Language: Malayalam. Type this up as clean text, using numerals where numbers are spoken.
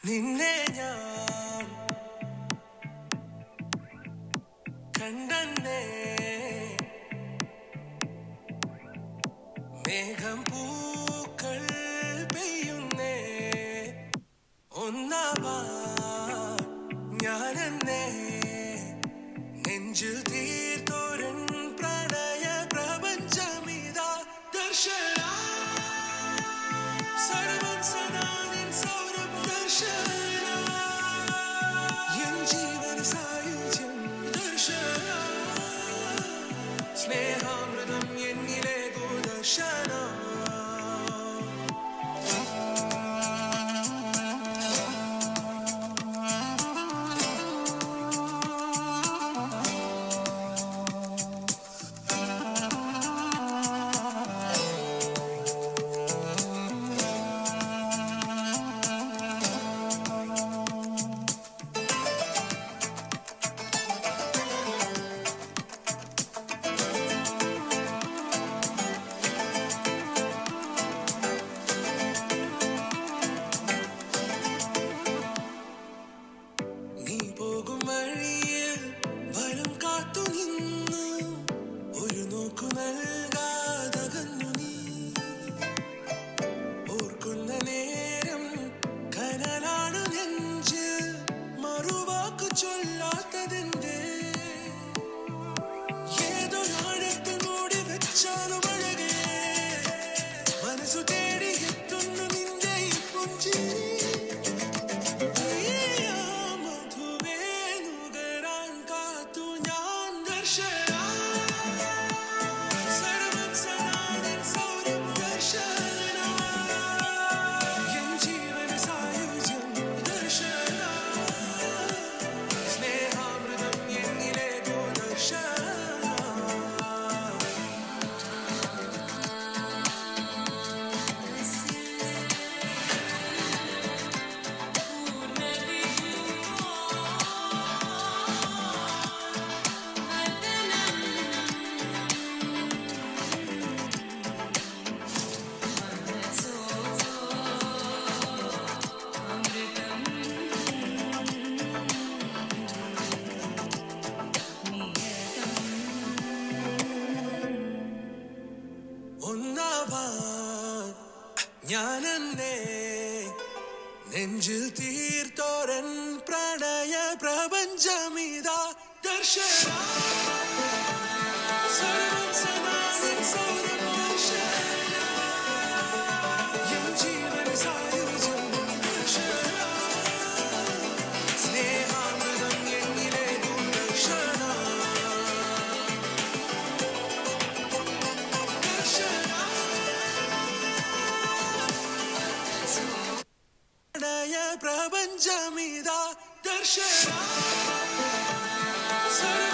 നിന്നെ ഞാൻ കണ്ടേ മേഘം പൂക്കൾ പെയ്യുന്നേ ഒന്നാവാ ഞാനെന്നേ നെഞ്ചിൽ തീർത്തോരൻ പ്രണയ പ്രപഞ്ചമിതാ ദർശന സർവം സദാ നിൻ സൗരഭ ദർശന എൻ ജീവന സായുജ്യം ദർശന സ്നേഹാമൃതം എന്നിലെ ദർശന ഞാനെന്നേ നെഞ്ചിൽ തീർത്തോരൻ പ്രണയ പ്രപഞ്ചമിതാ ദർശന സർവം സദാ നിൻ സൗരഭ ദർശന എൻ ജീവന സായുജ്യം ദർശന സ്നേഹാമൃതം എന്നിലെ ദർശന പ്രപഞ്ചമിതാ ദർശന